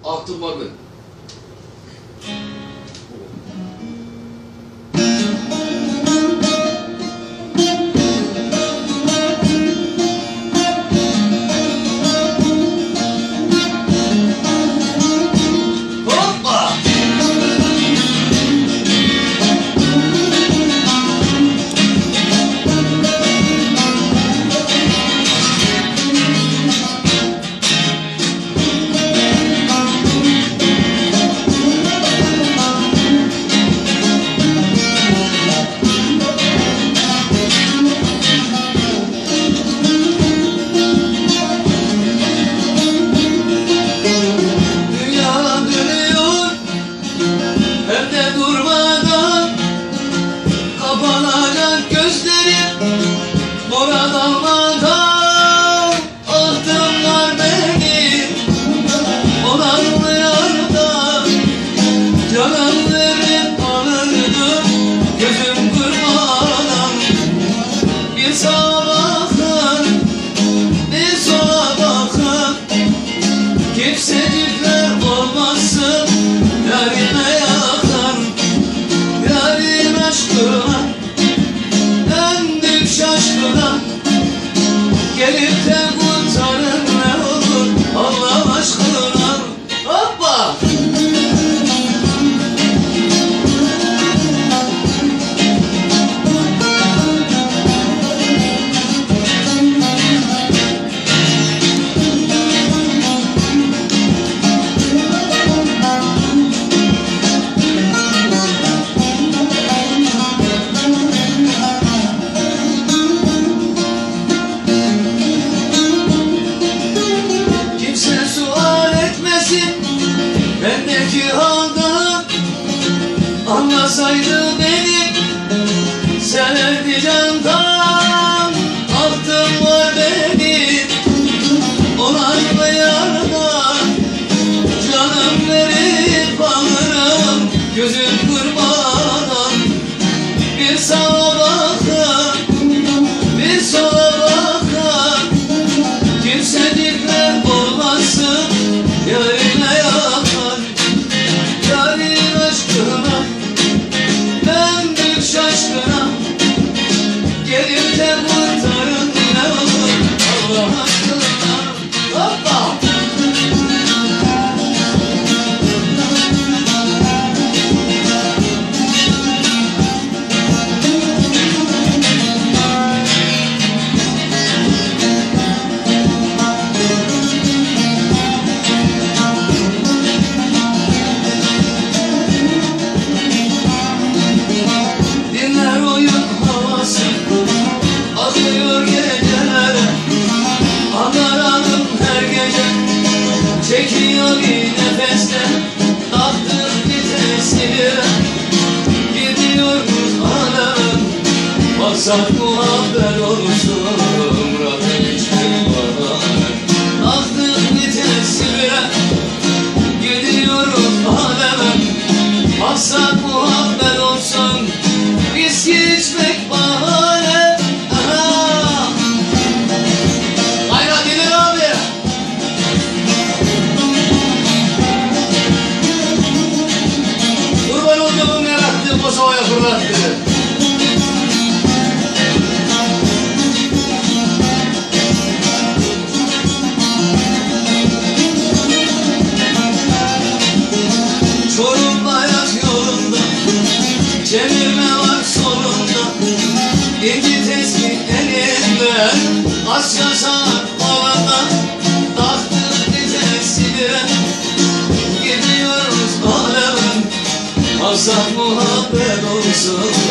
Aklım var benim. Kimsecikler olmasın, yarime yakar. Yarim aşkına döndük şaşkına. Gelip de kurtarın ne olur Allah aşkına. Hoppa! Bendeki halda anlasaydı beni, severdi candan. Aklım var benim olan yarda, canım verip alırım gözüm kırmadan. Bir sağa bakar, bir sola bakar, kimsecikler olmasın yarine yakar. Yarim aşkına döndük şaşkına. Gelip de kurtarın ne olur Allah aşkına. Hoppa! Akıyor geceler, Ankara'nın her gece. Çekiyor bir nefeste, taktım vitesini. Gidiyoruz alem, maksat muhabbet olsun. Rabbim hiçbir bana taktım vitesini. Gidiyoruz alem, maksat muhabbet olsun. Viski içmek bahane. Havaya fırlattı. Çorum hayat yolunda, çevirme var solunda. İnci tespih elimde, Asya saat havada. Taktım vitesine, gidiyoruz alemin. Maksat muhabbet olsun.